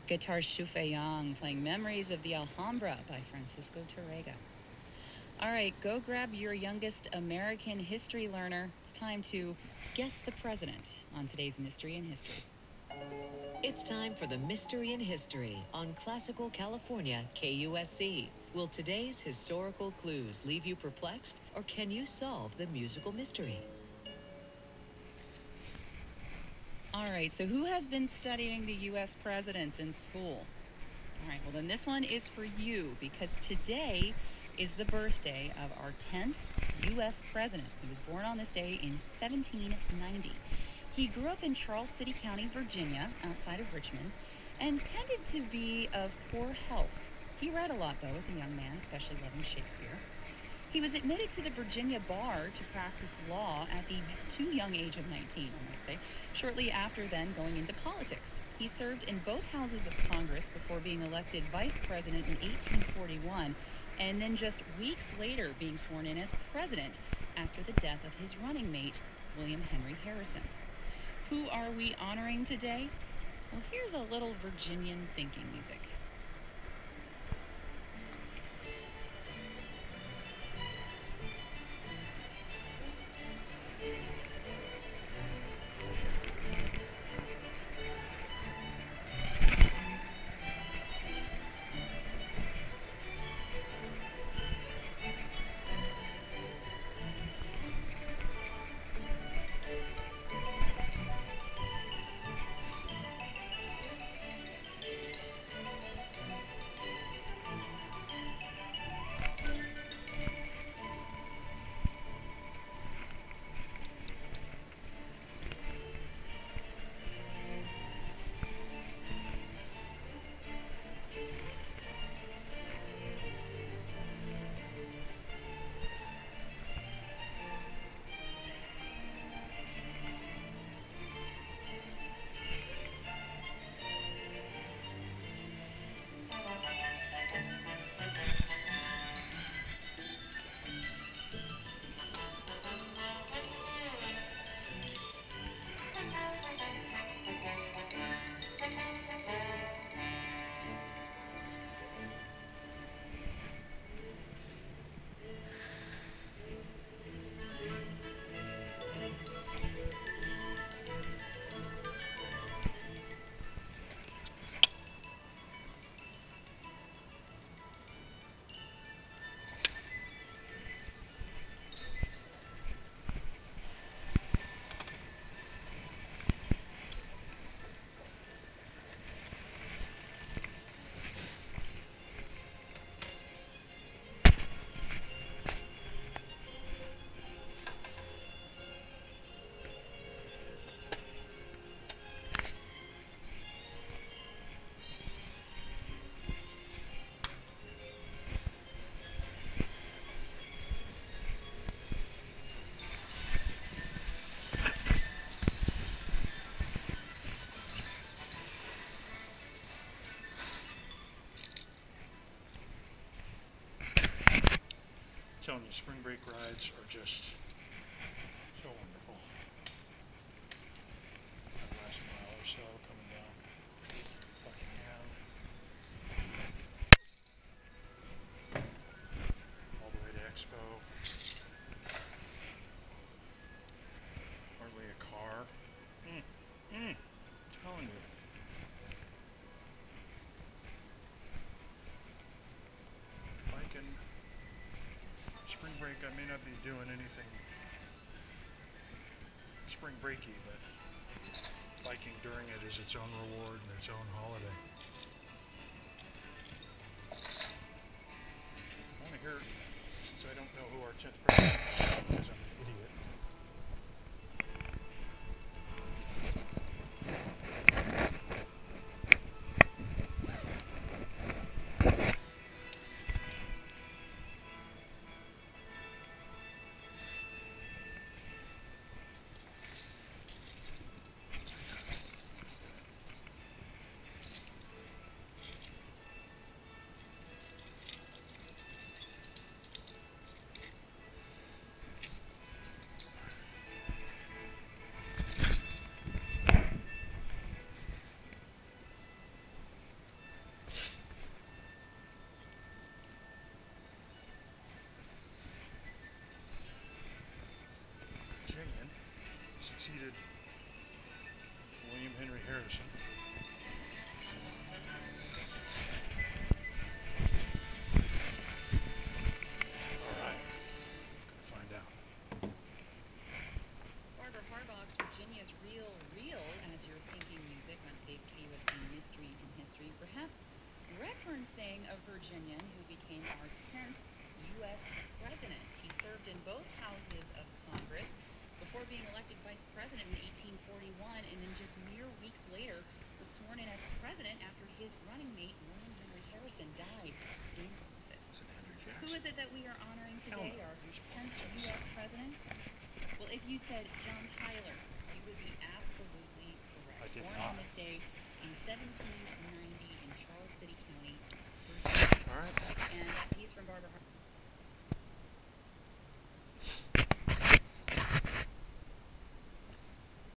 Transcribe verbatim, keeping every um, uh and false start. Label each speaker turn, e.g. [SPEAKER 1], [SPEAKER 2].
[SPEAKER 1] guitar Shufe Yang playing Memories of the Alhambra by Francisco Torrega. All right, go grab your youngest American history learner. It's time to guess the president on today's Mystery in History.
[SPEAKER 2] It's time for the Mystery in History on Classical California K U S C. Will today's historical clues leave you perplexed, or can you solve the musical mystery?
[SPEAKER 1] All right, so who has been studying the U S presidents in school? All right, well then this one is for you, because today is the birthday of our tenth U S president. He was born on this day in seventeen ninety. He grew up in Charles City County, Virginia, outside of Richmond, and tended to be of poor health. He read a lot, though, as a young man, especially loving Shakespeare. He was admitted to the Virginia bar to practice law at the too young age of nineteen, I might say, shortly after then going into politics. He served in both houses of Congress before being elected vice president in eighteen forty-one, and then just weeks later being sworn in as president after the death of his running mate, William Henry Harrison. Who are we honoring today? Well, here's a little Virginian thinking music.
[SPEAKER 3] Telling you, spring break rides are just so wonderful. That last mile or so coming down Buckingham, all the way to Expo. Hardly a car. Mm, mm, telling you. Biking. Spring break, I may not be doing anything spring breaky, but biking during it is its own reward and its own holiday. I want to hear, since I don't know who our tenth president is, because I'm an idiot. succeeded William Henry Harrison. Alright, gonna find out.
[SPEAKER 1] Barbara Harbach's Virginia's Real Real as your thinking music on today's K U S C Mystery in History, perhaps referencing a Virginian who became our tenth U S president. He served in both houses of Congress before being elected vice president in eighteen forty-one, and then just mere weeks later was sworn in as president after his running mate William Henry Harrison died in office. Who is it that we are honoring today, our tenth U S president? Well, if you said John Tyler, you would be absolutely correct.
[SPEAKER 3] I did
[SPEAKER 1] Born
[SPEAKER 3] not.
[SPEAKER 1] on this day in seventeen ninety.